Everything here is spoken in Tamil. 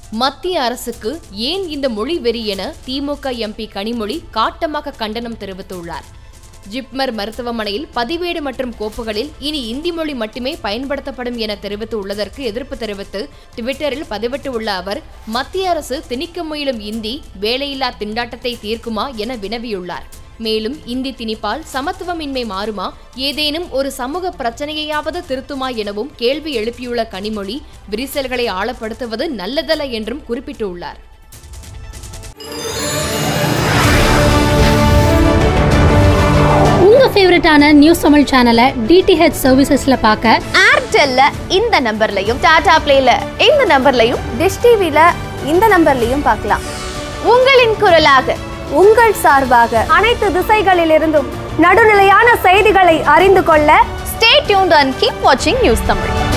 மத்திய அரசுக்கு ஏன் இந்த மொழி வெறி என திமுக எம்பி கனிமொழி காட்டமாக கண்டனம் தெரிவித்துள்ளார். ஜிப்மர் மருத்துவமனையில் பதிவேடு மற்றும் கோப்புகளில் இனி இந்தி மொழி மட்டுமே பயன்படுத்தப்படும் என தெரிவித்து உள்ளதற்கு எதிர்ப்பு தெரிவித்து ட்விட்டரில் பதிவிட்டுள்ள அவர், மத்திய அரசு திணிக்க முயலும் இந்தி வேலையில்லா திண்டாட்டத்தை தீர்க்குமா என வினவியுள்ளார். மேலும் இந்தி திணிப்பால் சமத்துவமின்மை மாறுமா, ஏதேனும் ஒரு சமூக பிரச்சனையாவது திருத்துமா எனவும் கேள்வி எழுப்பியுள்ள கனிமொழி, விரிசல்களை ஆழப்படுத்துவது நல்லதல்ல என்றும் குறிப்பிட்டுள்ளார். உங்க ஃபேவரட்டான நியூஸ் தமிழ் சேனலை DTH சர்வீசஸ்ல பார்க்க ஏர்டெல்ல இந்த நம்பர்லையும், டாடா பிளேல இந்த நம்பர்லையும், டிஷ் டிவில இந்த நம்பர்லையும் பார்க்கலாம். உங்களின் குரலாக, உங்கள் சார்பாக அனைத்து திசைகளிலிருந்தும் நடுநிலையான செய்திகளை அறிந்து கொள்ள ஸ்டே டியூன்ட் அண்ட் கீப் வாட்சிங் நியூஸ் தமிழ்.